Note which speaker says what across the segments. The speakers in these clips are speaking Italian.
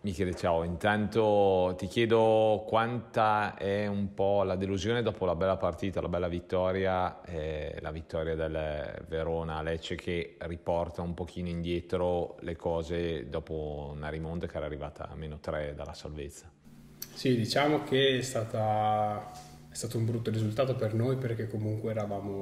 Speaker 1: Michele, ciao. Intanto ti chiedo quanta è un po' la delusione dopo la bella partita, la bella vittoria, la vittoria del Verona a Lecce che riporta un pochino indietro le cose dopo una rimonta che era arrivata a -3 dalla salvezza.
Speaker 2: Sì, diciamo che è stato un brutto risultato per noi perché comunque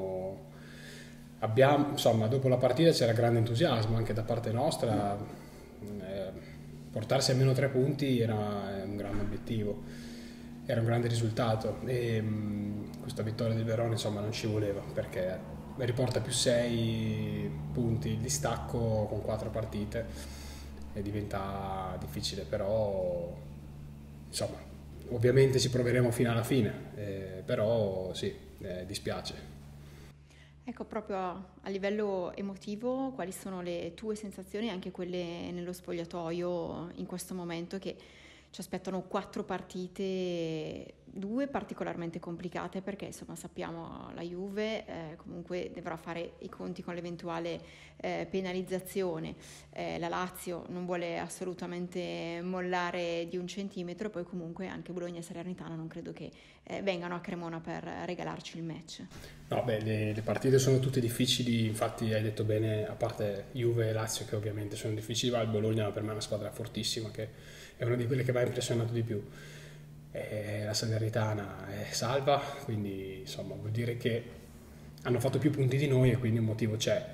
Speaker 2: insomma, dopo la partita c'era grande entusiasmo anche da parte nostra, portarsi almeno 3 punti era un grande obiettivo, era un grande risultato e questa vittoria del Verona insomma non ci voleva perché riporta più 6 punti il distacco con 4 partite e diventa difficile, però insomma ovviamente ci proveremo fino alla fine, però sì, dispiace.
Speaker 3: Ecco, proprio a livello emotivo, quali sono le tue sensazioni, anche quelle nello spogliatoio in questo momento che ci aspettano 4 partite, 2 particolarmente complicate perché insomma sappiamo la Juve comunque dovrà fare i conti con l'eventuale penalizzazione, la Lazio non vuole assolutamente mollare di un centimetro, poi comunque anche Bologna e Salernitana non credo che vengano a Cremona per regalarci il match.
Speaker 2: No, beh, le partite sono tutte difficili, infatti hai detto bene, a parte Juve e Lazio che ovviamente sono difficili, ma il Bologna per me è una squadra fortissima, che è una di quelle che mi ha impressionato di più. La Salernitana è salva, quindi insomma vuol dire che hanno fatto più punti di noi e quindi un motivo c'è.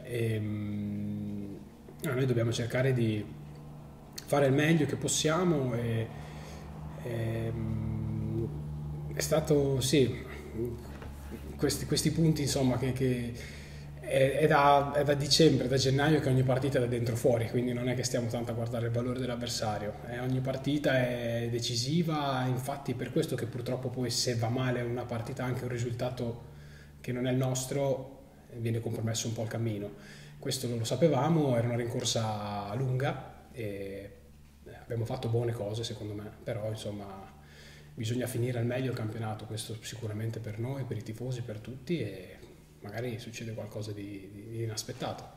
Speaker 2: Noi dobbiamo cercare di fare il meglio che possiamo è stato, sì, questi punti insomma che è da dicembre, da gennaio che ogni partita è da dentro fuori, quindi non è che stiamo tanto a guardare il valore dell'avversario, ogni partita è decisiva, infatti per questo che purtroppo poi se va male una partita anche un risultato che non è il nostro viene compromesso un po' il cammino. Questo non lo sapevamo, era una rincorsa lunga e abbiamo fatto buone cose secondo me, però insomma bisogna finire al meglio il campionato, questo sicuramente per noi, per i tifosi, per tutti e magari succede qualcosa di inaspettato.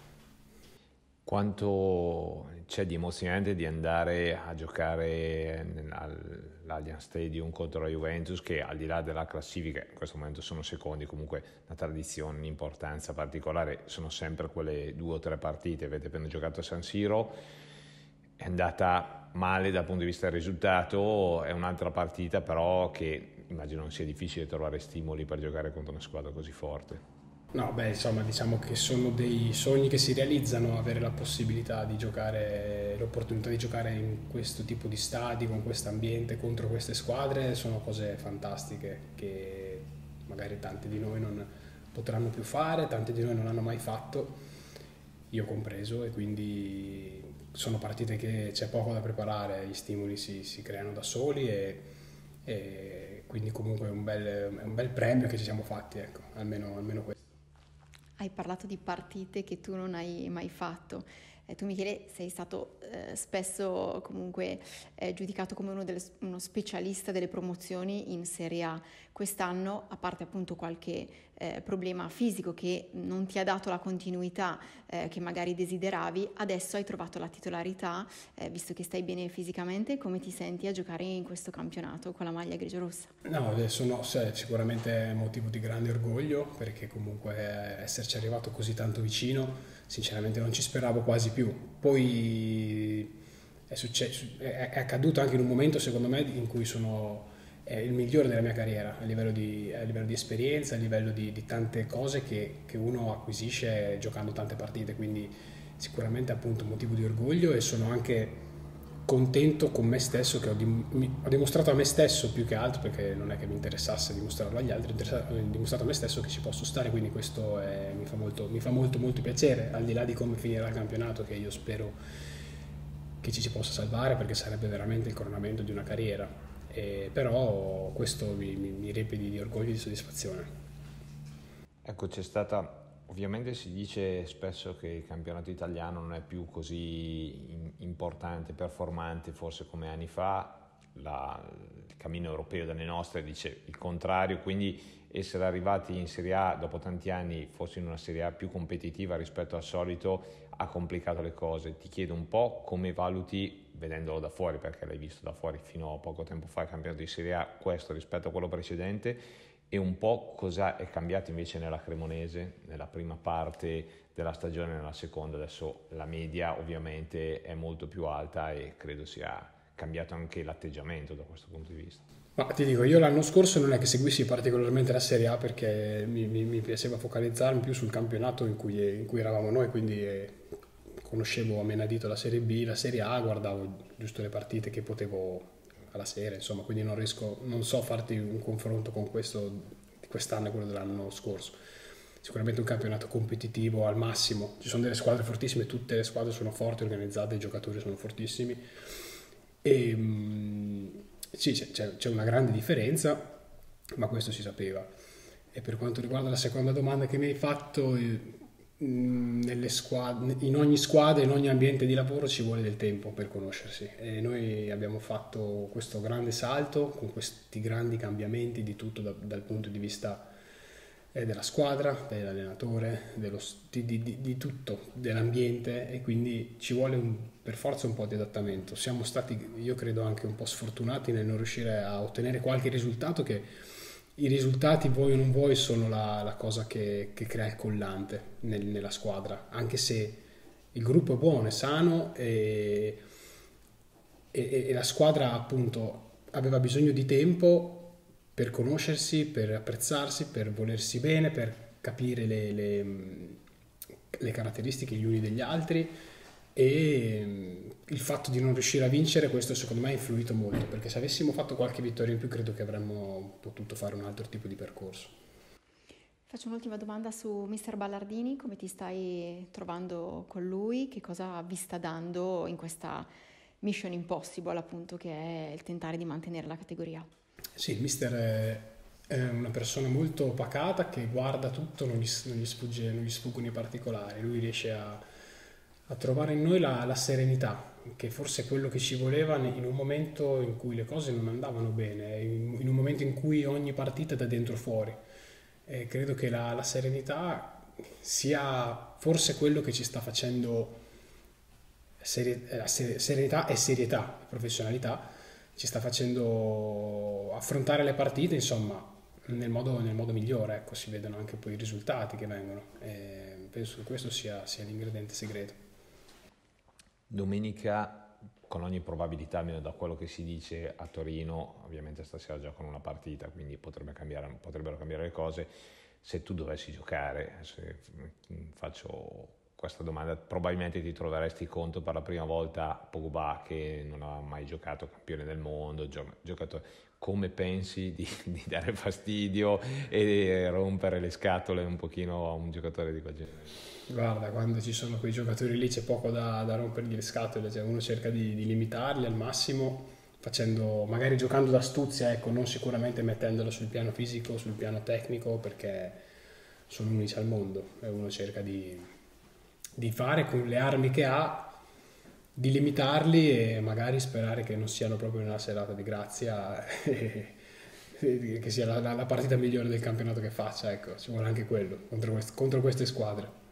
Speaker 1: Quanto c'è di emozionante di andare a giocare all'Allianz Stadium contro la Juventus, che al di là della classifica, in questo momento sono secondi, comunque una tradizione, un'importanza particolare, sono sempre quelle 2 o 3 partite, avete appena giocato a San Siro, è andata male dal punto di vista del risultato, è un'altra partita però che immagino non sia difficile trovare stimoli per giocare contro una squadra così forte.
Speaker 2: No, beh, insomma, diciamo che sono dei sogni che si realizzano, avere la possibilità di giocare, l'opportunità di giocare in questo tipo di stadi, con questo ambiente, contro queste squadre, sono cose fantastiche che magari tanti di noi non potranno più fare, tanti di noi non hanno mai fatto, io compreso, e quindi sono partite che c'è poco da preparare, gli stimoli si creano da soli e quindi comunque è un bel premio che ci siamo fatti, ecco, almeno questo.
Speaker 3: Hai parlato di partite che tu non hai mai fatto. Tu Michele sei stato spesso comunque giudicato come uno specialista delle promozioni in Serie A. Quest'anno, a parte appunto qualche problema fisico che non ti ha dato la continuità che magari desideravi, adesso hai trovato la titolarità, visto che stai bene fisicamente, come ti senti a giocare in questo campionato con la maglia grigio-rossa?
Speaker 2: No, sicuramente è motivo di grande orgoglio perché comunque esserci arrivato così tanto vicino, sinceramente non ci speravo quasi più. Poi è accaduto anche in un momento secondo me in cui sono il migliore della mia carriera a livello di esperienza, a livello di tante cose che uno acquisisce giocando tante partite, quindi sicuramente appunto un motivo di orgoglio e sono anche contento con me stesso che ho dimostrato a me stesso più che altro perché non è che mi interessasse dimostrarlo agli altri, ho dimostrato a me stesso che ci posso stare, quindi questo mi fa molto piacere, al di là di come finirà il campionato che io spero che ci si possa salvare perché sarebbe veramente il coronamento di una carriera, però questo mi riempie di orgoglio e di soddisfazione.
Speaker 1: Ecco, c'è stata, ovviamente si dice spesso che il campionato italiano non è più così importante, performante, forse come anni fa, il cammino europeo delle nostre dice il contrario, quindi essere arrivati in Serie A dopo tanti anni, forse in una Serie A più competitiva rispetto al solito, ha complicato le cose. Ti chiedo un po' come valuti vedendolo da fuori, perché l'hai visto da fuori fino a poco tempo fa, il campionato di Serie A, questo rispetto a quello precedente, e un po' cosa è cambiato invece nella Cremonese, nella prima parte della stagione e nella seconda. Adesso la media ovviamente è molto più alta e credo sia cambiato anche l'atteggiamento da questo punto di vista.
Speaker 2: Ma ti dico, io l'anno scorso non è che seguissi particolarmente la Serie A, perché mi piaceva focalizzarmi più sul campionato in cui eravamo noi, quindi conoscevo a menadito la Serie B, la Serie A, guardavo giusto le partite che potevo alla sera, insomma, quindi non so farti un confronto con questo di quest'anno e quello dell'anno scorso. Sicuramente un campionato competitivo al massimo, ci sono delle squadre fortissime, tutte le squadre sono forti, organizzate, i giocatori sono fortissimi e sì, c'è una grande differenza, ma questo si sapeva. E per quanto riguarda la seconda domanda che mi hai fatto, in ogni squadra, in ogni ambiente di lavoro ci vuole del tempo per conoscersi, e noi abbiamo fatto questo grande salto con questi grandi cambiamenti di tutto dal punto di vista della squadra, dell'allenatore, di tutto, dell'ambiente, e quindi ci vuole per forza un po' di adattamento. Siamo stati, io credo, anche un po' sfortunati nel non riuscire a ottenere qualche risultato, che i risultati, vuoi o non vuoi, sono la cosa che crea il collante nella squadra, anche se il gruppo è buono, è sano e la squadra appunto aveva bisogno di tempo per conoscersi, per apprezzarsi, per volersi bene, per capire le caratteristiche gli uni degli altri, e il fatto di non riuscire a vincere, questo secondo me ha influito molto, perché se avessimo fatto qualche vittoria in più credo che avremmo potuto fare un altro tipo di percorso.
Speaker 3: Faccio un'ultima domanda su Mister Ballardini, come ti stai trovando con lui, che cosa vi sta dando in questa Mission Impossible, appunto, che è il tentare di mantenere la categoria?
Speaker 2: Sì, il mister è una persona molto pacata, che guarda tutto, non gli sfuggono i particolari. Lui riesce a trovare in noi la serenità, che forse è quello che ci voleva in un momento in cui le cose non andavano bene, in un momento in cui ogni partita è da dentro fuori. E credo che la serenità sia forse quello che ci sta facendo, serenità e serietà, professionalità, ci sta facendo affrontare le partite, insomma, nel modo migliore. Ecco, si vedono anche poi i risultati che vengono, e penso che questo sia l'ingrediente segreto.
Speaker 1: Domenica, con ogni probabilità, almeno da quello che si dice a Torino, ovviamente stasera giocano una partita, quindi potrebbero cambiare le cose. Se tu dovessi giocare, se faccio questa domanda, probabilmente ti troveresti conto per la prima volta Pogba, che non ha mai giocato campione del mondo, giocatore. Come pensi di dare fastidio e rompere le scatole un pochino a un giocatore di quel genere?
Speaker 2: Guarda, quando ci sono quei giocatori lì c'è poco da rompergli le scatole, cioè uno cerca di limitarli al massimo, magari giocando d'astuzia, ecco, non sicuramente mettendolo sul piano fisico, sul piano tecnico, perché sono unici al mondo, e uno cerca di fare con le armi che ha, di limitarli, e magari sperare che non siano proprio una serata di grazia e che sia la partita migliore del campionato che faccia. Ecco, ci vuole anche quello contro queste squadre.